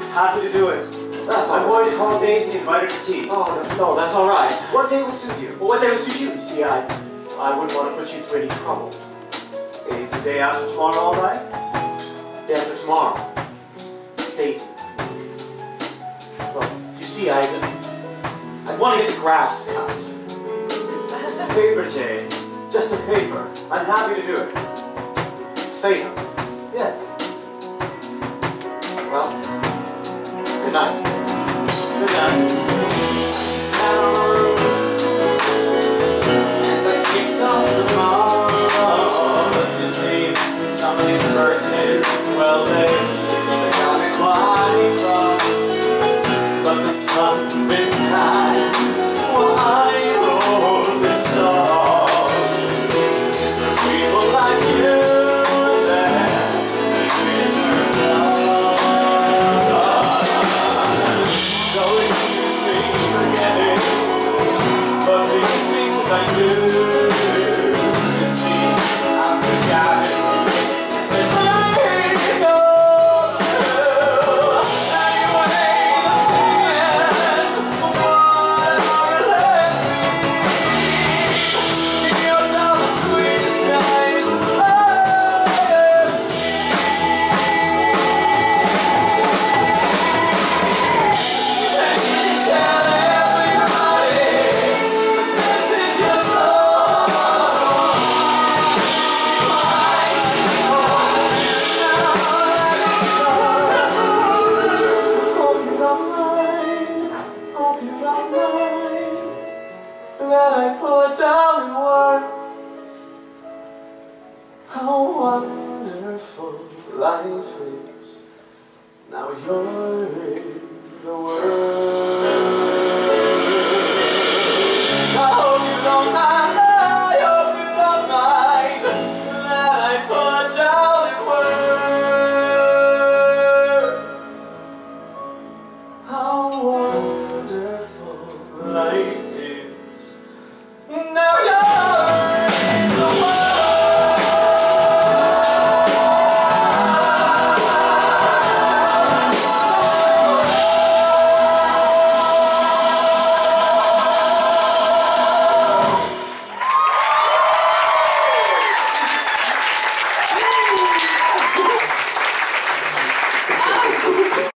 Happy to do it. That's all right. I'm going to call Daisy and invite her to tea. Oh, no, that's all right. What day would suit you? Well, what day would suit you? You see, I wouldn't want to put you through any trouble. Is the day after tomorrow all right? Day after tomorrow. Daisy. Well, you see, I'd want to get the grass cut. That's a favor, Jay. Just a favor. I'm happy to do it. Favor? Yes. Well, good night. Good night. Sat on a roof and I kicked off the moss. You see, some of these verses, well, they got me quite cross. But the sun's been kind while I wrote this song. It's for people like you that make me turn on. So excuse me forgetting, but these things I do. You see, I've forgotten. That I put down in words how wonderful life is. Now you're